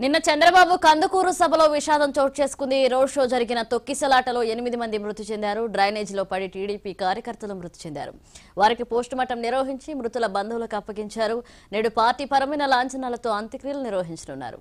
నిన్న చంద్రబాబు కందుకూరు సభలో విషాదం చోటు చేసుకుంది. రోడ్ షో జరిగిన తొక్కిసలాటలో 8 మంది మృతి చెందారు. డ్రైనేజీలో పడి టీడీపీ కార్యకర్తలు మృతి చెందారు. వారికి పోస్టుమార్టం నిర్వహించి మృతుల బంధువులకు అప్పగించారు. నేడు పార్టీ పరమైన లాంఛనాలతో అంత్యక్రియలు నిర్వహించనున్నారు.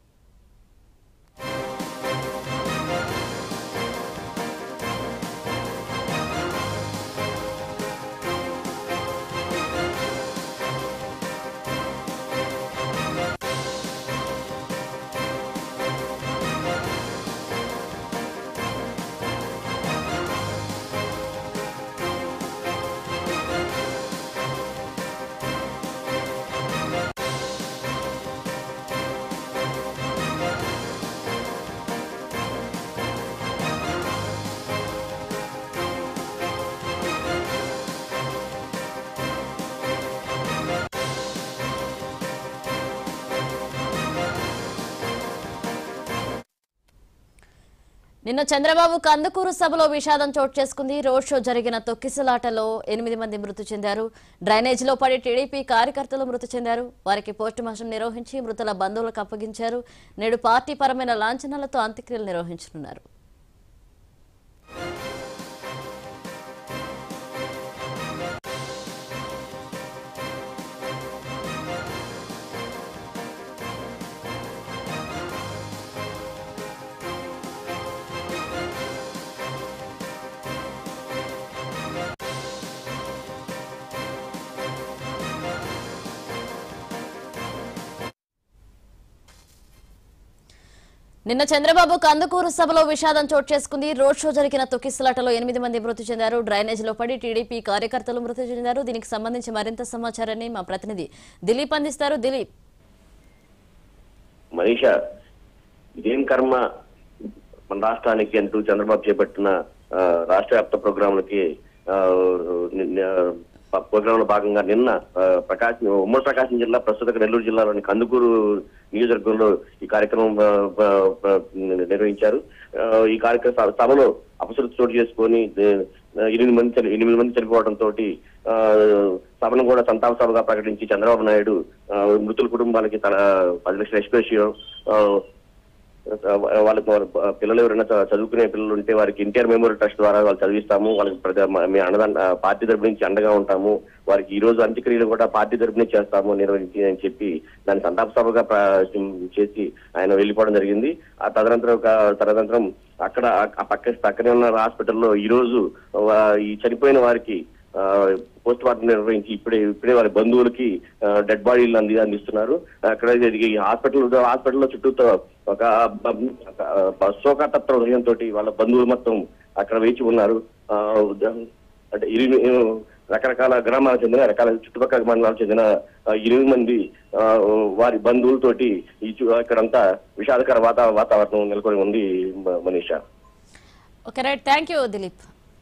నిన్న చంద్రబాబు కందుకూరు సభలో విషాదం చోటు చేసుకుంది. రోడ్ షో జరిగిన తొక్కిసలాటలో 8 మంది మృతి చెందారు. డ్రైనేజీలో పడి టీడీపీ కార్యకర్తలు మృతి చెందారు. వారికి పోస్టుమార్టం నిర్వహించి మృతుల బంధువులకు అప్పగించారు. నేడు పార్టీ పరమైన లాంఛనాలతో అంత్యక్రియలు నిర్వహించనున్నారు. నిన్న చంద్రబాబు కందుకూరు సభలో విషాదం చోటు చేసుకుంది. రోడ్ షో జరిగిన తొక్కిసలాటలో 8 మంది మృతి చెందారు. డ్రైనేజీలో పడి టీడీపీ కార్యకర్తలు మృతి చెందారు. దీనికి సంబంధించి మరింత సమాచారాన్ని మా ప్రతినిధి దిలీప్ అందిస్తారు. దిలీప్. మనీషా, ఇదేం కర్మ మన రాష్ట్రానికి అంటూ చంద్రబాబు చేపట్టిన రాష్ట్ర వ్యాప్త ప్రోగ్రాంలకి ప్రోగ్రామ్ లో భాగంగా నిన్న ఉమ్మడి ప్రకాశం జిల్లా ప్రస్తుత నెల్లూరు జిల్లాలోని కందుకూరు నియోజకవర్గంలో ఈ కార్యక్రమం నిర్వహించారు. ఈ కార్యక్రమ సభలో అపశృతి చోటు చేసుకొని 8 మంది చనిపోవడంతో సభను కూడా సంతాప సభగా ప్రకటించి చంద్రబాబు నాయుడు మృతుల కుటుంబాలకి 10 లక్షల ఎక్స్‌గ్రేషియో, వాళ్ళకి పిల్లలు ఎవరైనా చదువుకునే పిల్లలు ఉంటే వారికి ఎన్టీఆర్ మెమోరియల్ ట్రస్ట్ ద్వారా వాళ్ళు చదివిస్తాము, వాళ్ళకి పార్టీ తరపు నుంచి అండగా ఉంటాము, వారికి ఈ రోజు అంత్యక్రియలు కూడా పార్టీ తరపు నుంచి చేస్తాము నిర్వహించి అని చెప్పి దాన్ని సంతాప సభగా చేసి ఆయన వెళ్ళిపోవడం జరిగింది. ఆ తదనంతరం అక్కడ పక్కనే ఉన్న హాస్పిటల్లో ఈ రోజు ఈ చనిపోయిన వారికి పోస్ట్ మార్టం నిర్వహించి ఇప్పుడే వారి బంధువులకి డెడ్ బాడీలు అందిస్తున్నారు. అక్కడ ఈ హాస్పిటల్లో చుట్టూతో ఒక శోకాతప్త హృదయంతో వాళ్ళ బంధువులు మొత్తం అక్కడ వేచి ఉన్నారు. అంటే రకరకాల గ్రామాలకు చెందిన చుట్టుపక్కల మండలాలకు చెందిన 8 మంది వారి బంధువులతోటి ఇక్కడంతా విషాదకర వాతావరణం నెలకొని ఉంది. Manisha. Okay, right. Thank you Dilip.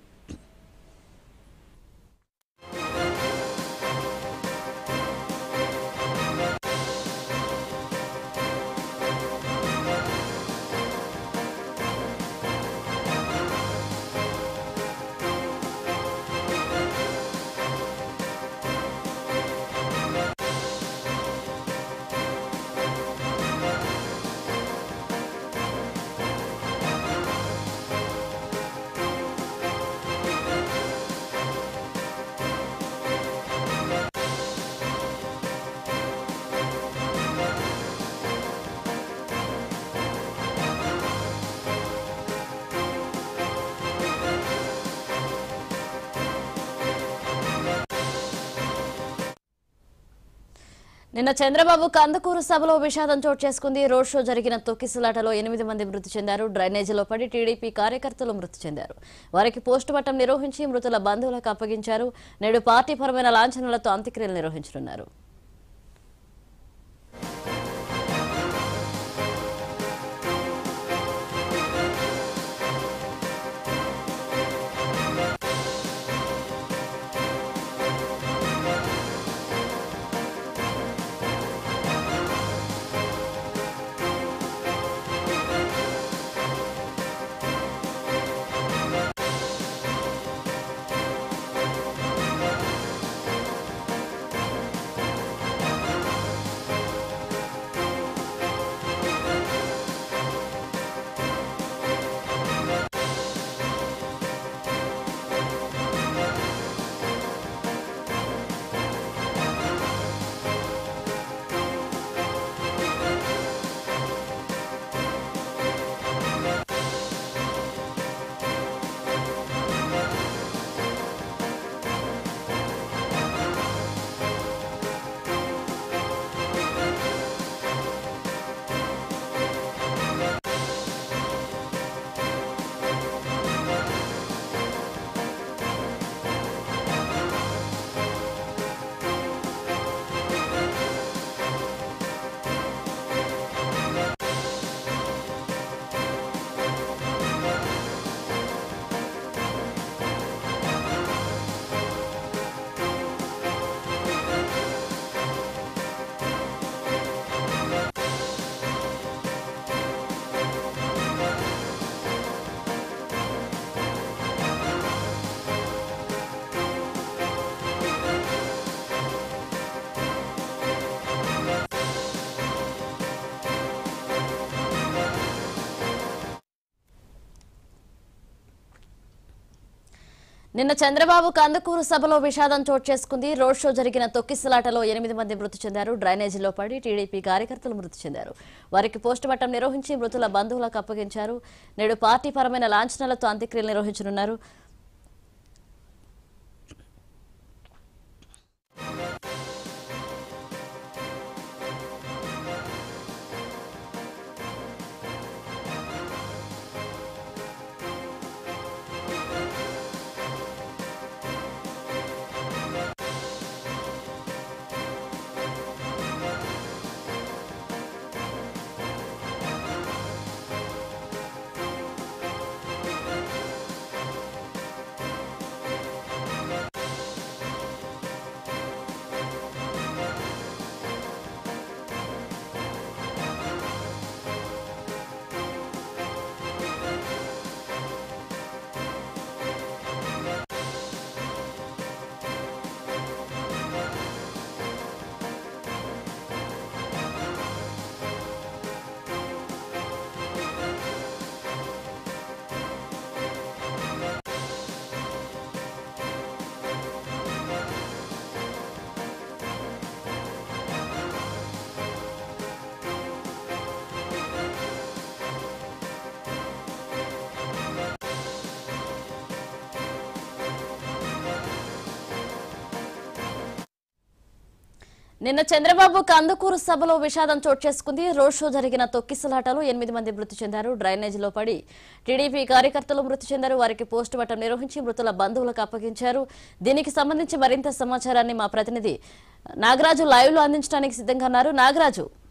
నిన్న చంద్రబాబు కందుకూరు సభలో విషాదం చోటు చేసుకుంది. రోడ్ షో జరిగిన తొక్కిసలాటలో 8 మంది మృతి చెందారు. డ్రైనేజీలో పడి టీడీపీ కార్యకర్తలు మృతి చెందారు. వారికి పోస్టుమార్టం నిర్వహించి మృతుల బంధువులకు అప్పగించారు. నేడు పార్టీ పరమైన లాంఛనాలతో అంత్యక్రియలు నిర్వహించనున్నారు. నిన్న చంద్రబాబు కందుకూరు సభలో విషాదం చోటు చేసుకుంది. రోడ్ షో జరిగిన తొక్కిసలాటలో 8 మంది మృతి చెందారు. డ్రైనేజీలో పడి టీడీపీ కార్యకర్తలు మృతి చెందారు. వారికి పోస్ట్ మార్టం నిర్వహించి మృతుల బంధువులకు అప్పగించారు. నేడు పార్టీ పరమైన లాంఛనాలతో అంత్యక్రియలు నిర్వహించనున్నారు. నిన్న చంద్రబాబు కందుకూరు సభలో విషాదం చోటు చేసుకుంది. రోడ్ షో జరిగిన తొక్కిసలాటలో 8 మంది మృతి చెందారు. డ్రైనేజీలో పడి టీడీపీ కార్యకర్తలు మృతి చెందారు. వారికి పోస్ట్ మార్టం నిర్వహించి మృతుల బంధువులకు అప్పగించారు. దీనికి సంబంధించి మరింత సమాచారాన్ని మా ప్రతినిధి నాగరాజు లైవ్ లో అందించడానికి సిద్ధంగా ఉన్నారు. నాగరాజు,